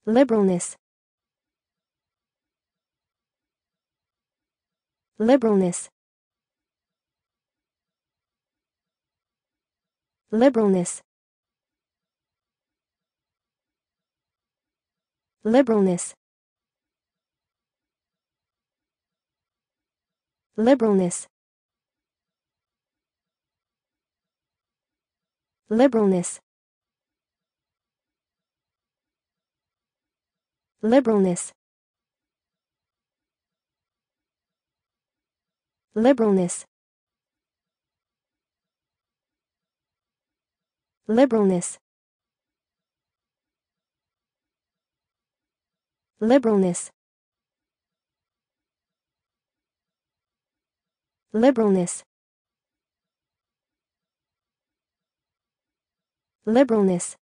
Liberalness. Liberalness. Liberalness. Liberalness. Liberalness. Liberalness. Liberalness. Liberalness. Liberalness. Liberalness. Liberalness. Liberalness.